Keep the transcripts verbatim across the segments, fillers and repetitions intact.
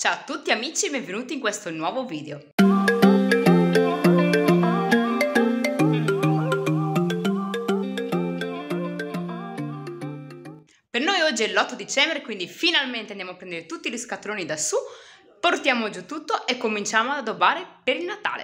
Ciao a tutti amici e benvenuti in questo nuovo video. Per noi oggi è l'otto dicembre, quindi finalmente andiamo a prendere tutti gli scatoloni da su, portiamo giù tutto e cominciamo ad addobbare per il Natale.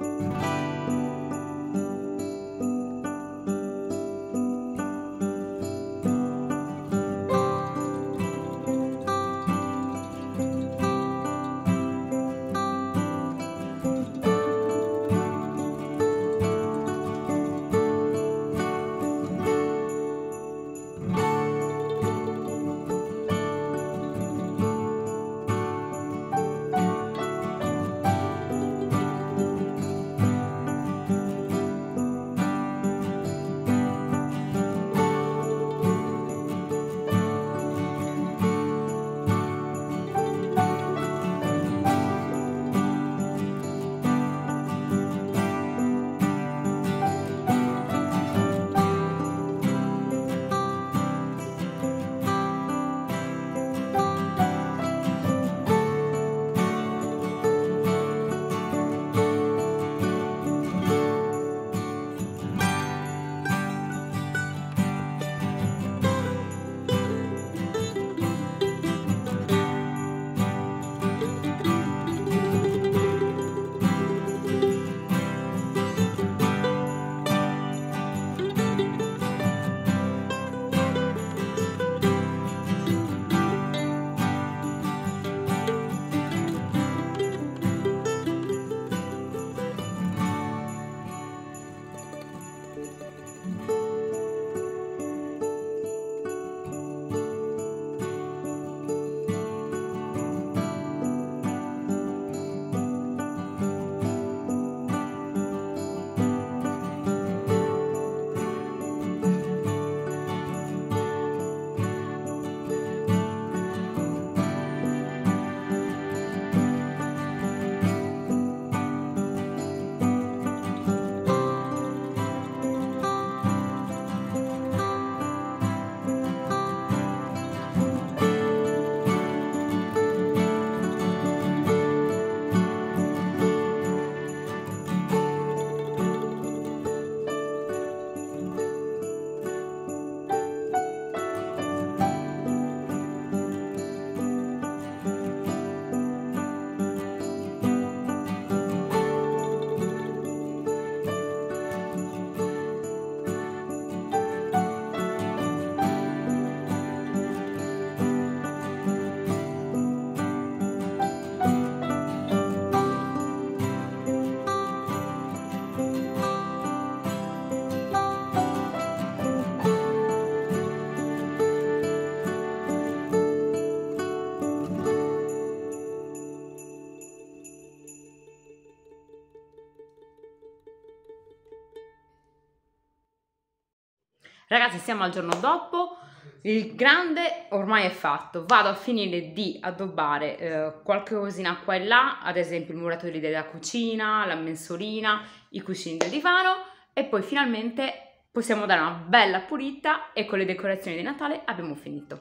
Ragazzi, siamo al giorno dopo, il grande ormai è fatto. Vado a finire di addobbare eh, qualche cosina qua e là, ad esempio il muratore della cucina, la mensolina, i cuscini del divano, e poi finalmente possiamo dare una bella pulita e con le decorazioni di Natale abbiamo finito.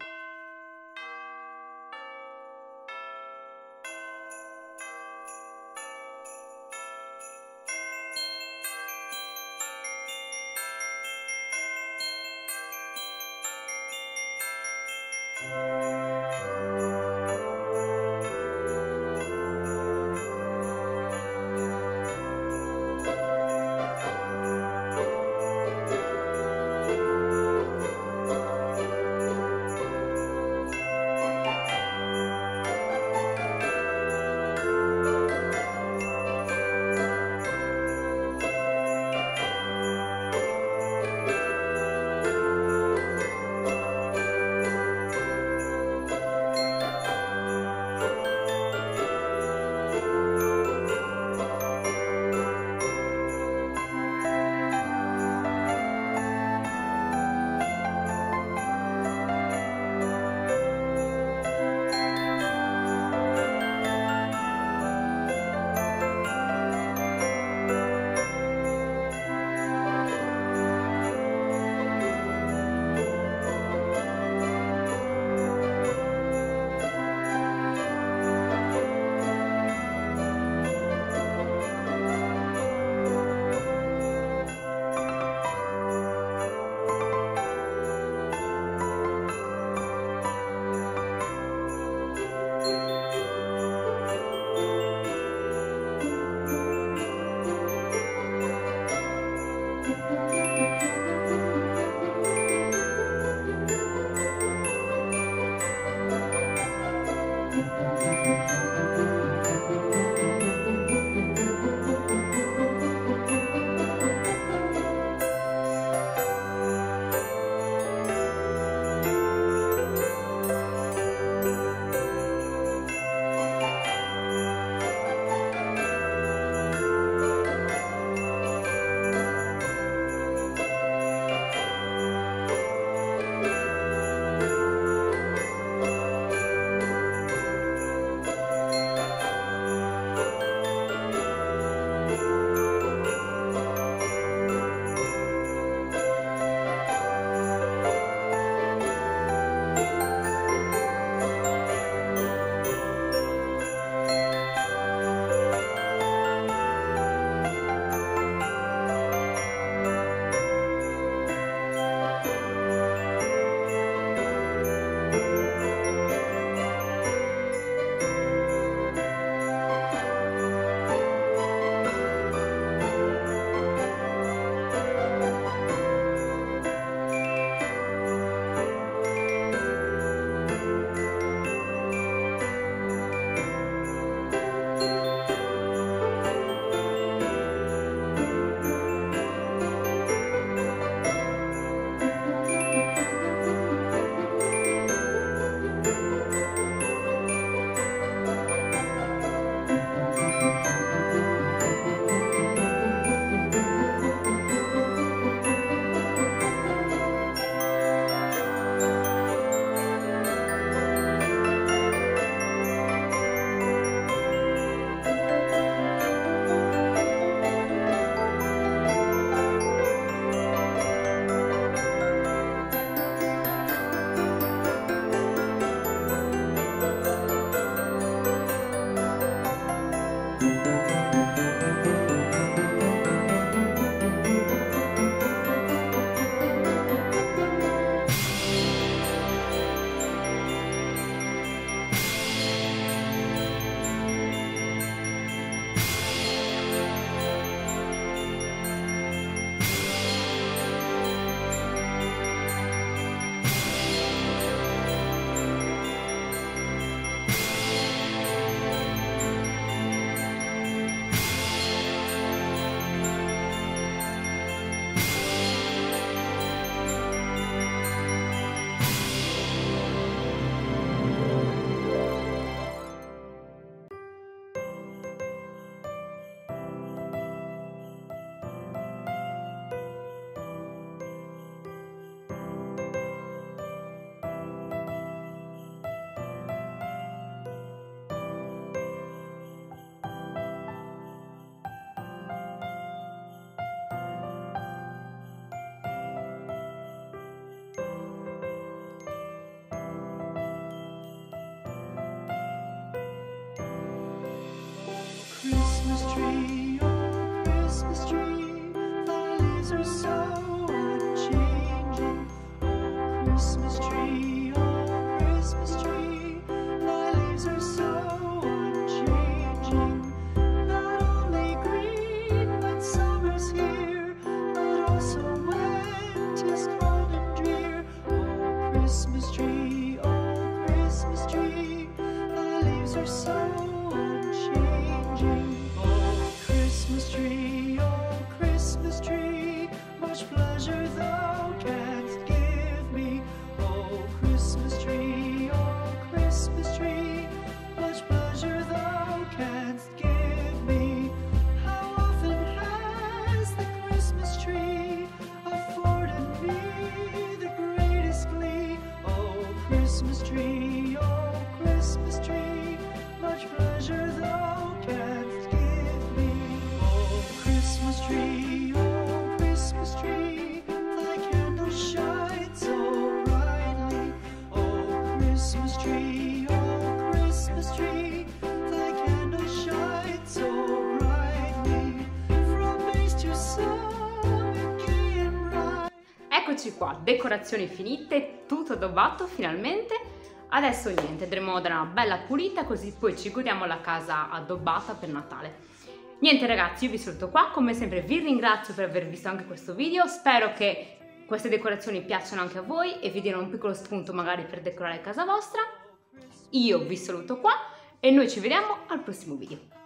Christmas tree, thy leaves are so unchanging. Oh, Christmas tree, oh, Christmas tree, thy leaves are so unchanging. Not only green when summer's here, but also when 'tis cold and drear. Oh, Christmas tree, oh, Christmas tree, thy leaves are so unchanging. Oh, Christmas tree, oh, Christmas tree, much pleasure thou canst give me. Oh, Christmas tree, oh, Christmas tree, much pleasure thou canst give me. How often has the Christmas tree afforded me the greatest glee? Oh, Christmas tree, oh, Christmas tree, much pleasure thou canst give me. Oh, Christmas tree, oh, Christmas tree, thy candles shine so brightly. Oh, Christmas tree, oh, Christmas tree, thy candles shine so brightly. From base to summit, gay and bright. Eccoci qua, decorazioni finite, tutto addobbato finalmente. Adesso niente, andremo a dare una bella pulita così poi ci godiamo la casa addobbata per Natale. Niente ragazzi, io vi saluto qua, come sempre vi ringrazio per aver visto anche questo video, spero che queste decorazioni piacciono anche a voi e vi diano un piccolo spunto magari per decorare casa vostra. Io vi saluto qua e noi ci vediamo al prossimo video.